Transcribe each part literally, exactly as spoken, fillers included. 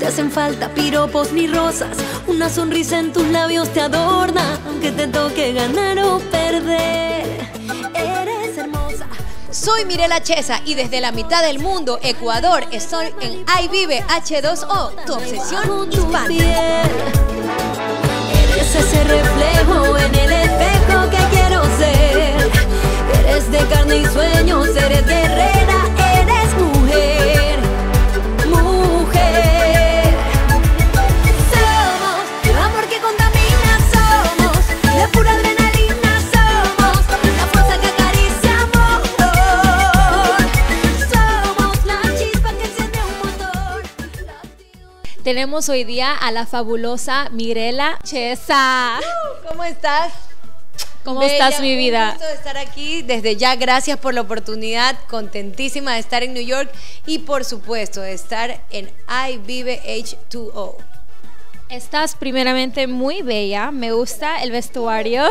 hacen falta piropos ni rosas. Una sonrisa en tus labios te adorna, aunque te toque ganar o perder. Eres hermosa. Soy Mirela Chesa y desde la mitad del mundo, Ecuador, estoy en Ahí Vive H dos O, tu obsesión hispana. Eres ese reflejo en el espejo que quiero ser. Eres de carne y sueños, eres guerrera, eres mujer, mujer. Somos el amor que contamina, somos la pura adrenalina, somos la fuerza que acaricia amor. Somos la chispa que enciende un motor. Tenemos hoy día a la fabulosa Mirela Chesa. ¿Cómo estás? ¿Cómo Bella, estás, mi vida? Un gusto de estar aquí. Desde ya, gracias por la oportunidad. Contentísima de estar en New York y, por supuesto, de estar en Ahí Vive H dos O. Estás primeramente muy bella, me gusta el vestuario.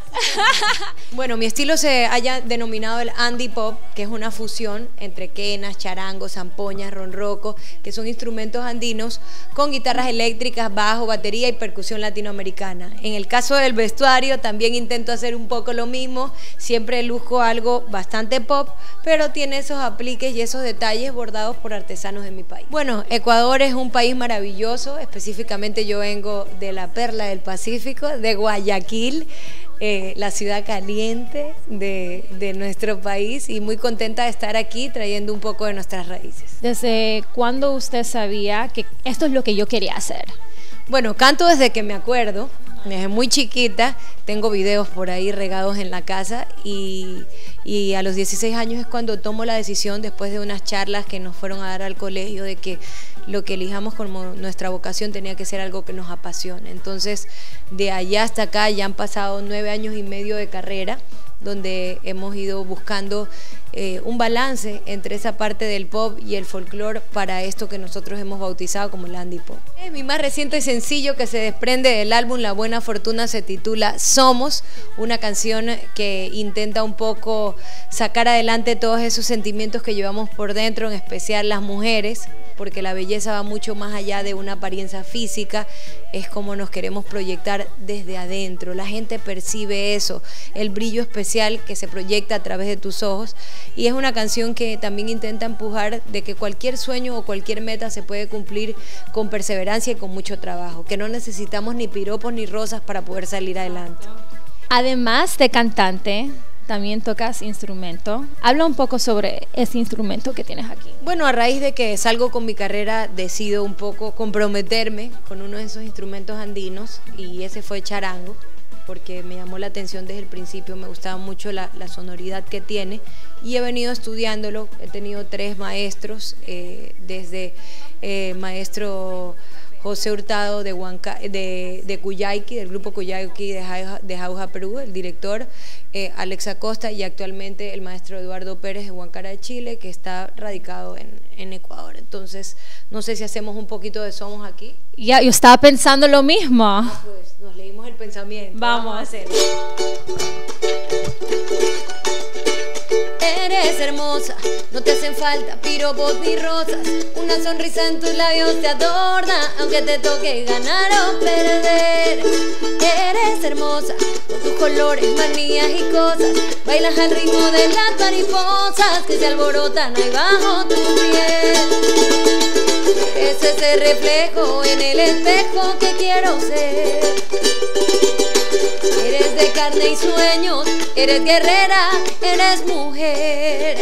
Bueno, mi estilo se haya denominado el Andy Pop, que es una fusión entre quenas, charangos, zampoñas, ronroco, que son instrumentos andinos con guitarras eléctricas, bajo, batería y percusión latinoamericana. En el caso del vestuario también intento hacer un poco lo mismo, siempre lujo algo bastante pop, pero tiene esos apliques y esos detalles bordados por artesanos de mi país. Bueno, Ecuador es un país maravilloso, específicamente yo vengo de la perla del Pacífico, de Guayaquil, Eh, la ciudad caliente de, de nuestro país, y muy contenta de estar aquí trayendo un poco de nuestras raíces. ¿Desde cuándo usted sabía que esto es lo que yo quería hacer? Bueno, canto desde que me acuerdo, desde muy chiquita, tengo videos por ahí regados en la casa, y, y a los dieciséis años es cuando tomo la decisión, después de unas charlas que nos fueron a dar al colegio, de que lo que elijamos como nuestra vocación tenía que ser algo que nos apasione. Entonces, de allá hasta acá ya han pasado nueve años y medio de carrera, donde hemos ido buscando eh, un balance entre esa parte del pop y el folclore para esto que nosotros hemos bautizado como el Andy Pop. Es mi más reciente sencillo que se desprende del álbum La Buena Fortuna, se titula Somos, una canción que intenta un poco sacar adelante todos esos sentimientos que llevamos por dentro, en especial las mujeres, porque la belleza va mucho más allá de una apariencia física, es como nos queremos proyectar desde adentro. La gente percibe eso, el brillo especial que se proyecta a través de tus ojos, y es una canción que también intenta empujar de que cualquier sueño o cualquier meta se puede cumplir con perseverancia y con mucho trabajo, que no necesitamos ni piropos ni rosas para poder salir adelante. Además de cantante, también tocas instrumento. Habla un poco sobre ese instrumento que tienes aquí. Bueno, a raíz de que salgo con mi carrera, decido un poco comprometerme con uno de esos instrumentos andinos, y ese fue charango, porque me llamó la atención desde el principio, me gustaba mucho la, la sonoridad que tiene, y he venido estudiándolo. He tenido tres maestros, eh, desde eh, maestro José Hurtado de, Huanca, de, de Cuyayqui, del grupo Cuyayqui de Jauja, de Jauja, Perú, el director, eh, Alex Acosta, y actualmente el maestro Eduardo Pérez de Huancara de Chile, que está radicado en, en Ecuador. Entonces, no sé si hacemos un poquito de Somos aquí. Ya, yo estaba pensando lo mismo. Ah, pues nos leímos el pensamiento. Vamos, Vamos a hacerlo. Eres hermosa, no te hacen falta piropos ni rosas. Una sonrisa en tus labios te adorna, aunque te toque ganar o perder. Eres hermosa, con tus colores, manías y cosas. Bailas al ritmo de las mariposas que se alborotan ahí bajo tu piel. Es ese reflejo en el espejo que quiero ser. Eres de carne y sueños, eres guerrera, eres mujer,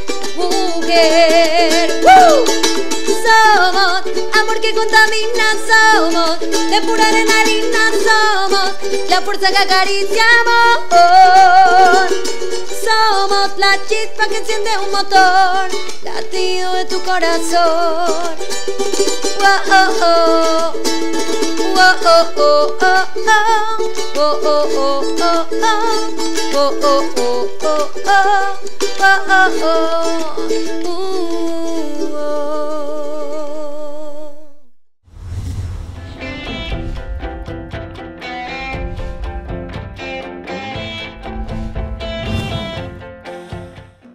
mujer. ¡Uh! Somos amor que contamina, somos de pura adrenalina, somos la fuerza que acaricia amor. Somos la chispa que enciende un motor, latido de tu corazón. Oh, oh, oh. Oh, oh, oh, oh, oh. Oh, oh, oh, oh, oh. Oh, oh, oh, oh, oh. Oh, oh, oh. Uh, oh.